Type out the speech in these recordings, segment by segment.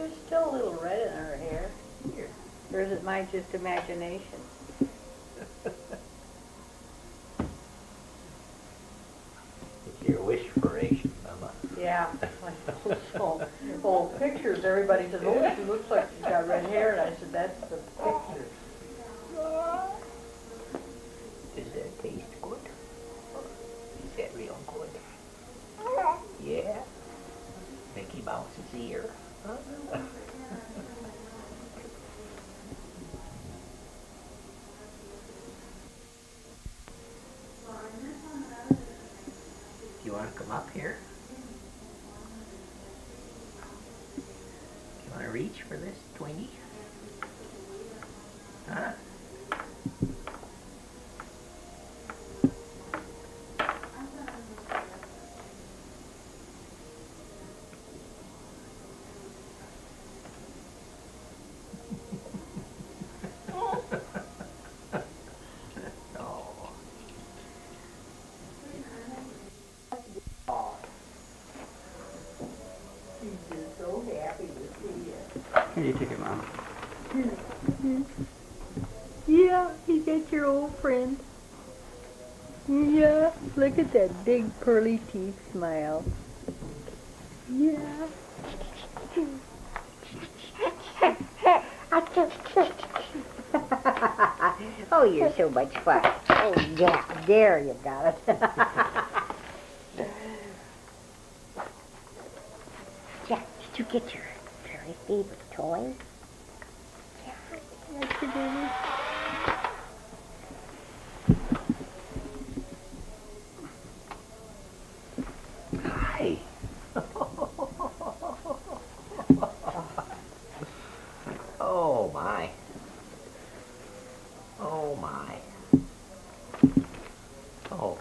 There's still a little red in her hair. Here. Or is it my just imagination? It's your wishspiration, Mama. Yeah. Well, pictures, everybody says, oh, she looks like she's got red hair. And I said, that's the picture. Does that taste good? Is that real good? Yeah. Mickey Mouse's ear. You want to come up here? You want to reach for this twingie? Huh? Here, you take it, Mom. Yeah, you got your old friend. Yeah, look at that big pearly teeth smile. Yeah. Oh, you're so much fun. Oh, yeah, there you got it. Yeah, did you get your very favorite toy? Yeah, that's your baby. Hi. Oh my. Oh my. Oh.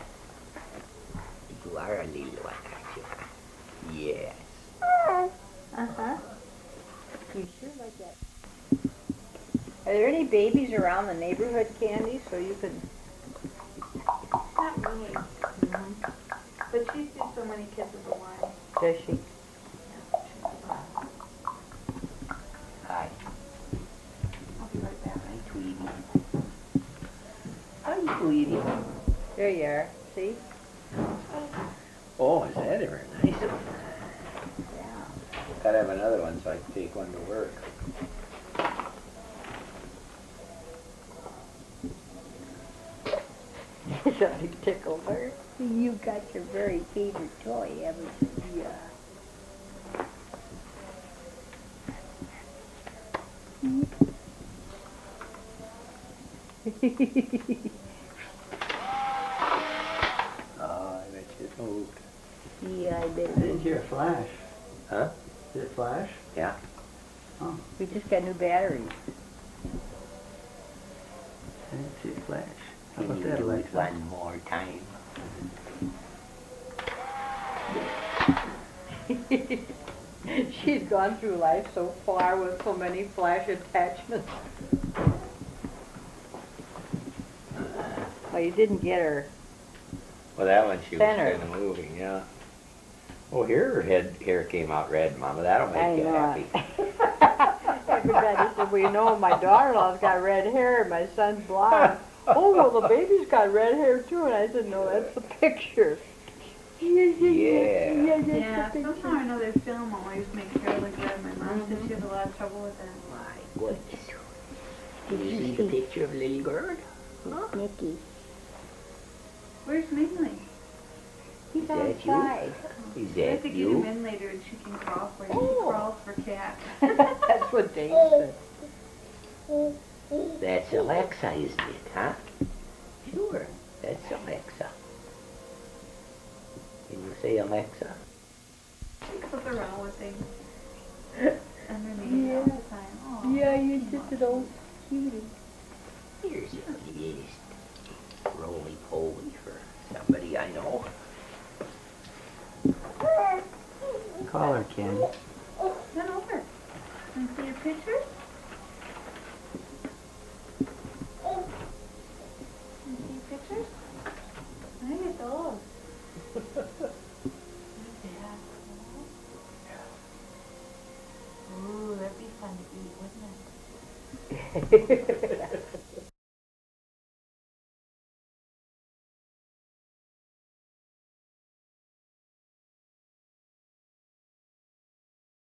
You are a little one, aren't you? Yes. Uh-huh. You sure like that? Are there any babies around the neighborhood, Candy, so you can... Not really. Mm-hmm. But she sees so many kids at the line. Does she? Hi. I'll be right back. Hi, Tweety. Hi, Tweety. There you are. See? Oh, is that ever nice? Yeah. Gotta have another one so I can take one to work. Something tickled her. You got your very favorite toy, haven't you? Yeah. Oh, I bet you it moved. Yeah, I bet. I didn't hear a flash. Huh? Did it flash? Yeah. Oh, We just got new batteries. I didn't see a flash. How Can about you that, do it Alexa? one more time? She's gone through life so far with so many flash attachments. Well, you didn't get her. Well, that one she was Center. kind of moving, yeah. Oh, here her hair came out red, Mama. That'll make I you know happy. Everybody said, well, you know, my daughter-in-law's got red hair and my son's blonde. Oh, well, the baby's got red hair too. And I said, no, that's the picture. Yeah. That's Yeah, the somehow or another film always makes hair look red. My mom said she has a lot of trouble with that. My goodness. Did you see the picture of little girl? Huh? Nicky. Where's Mingley? He's Is that you? outside. Is I have that to get him you? in later and she can crawl for him. Oh. She crawls for cat. That's what Dane said. That's Alexa, isn't it, huh? Sure, that's Alexa. Can you say Alexa? She goes around with things underneath all the time. Aw, Yeah, you're just an old cutie. Here's the latest roly-poly for somebody I know. Call her, Candy. Run over. Want to see your picture? Want to see your pictures? Look at those.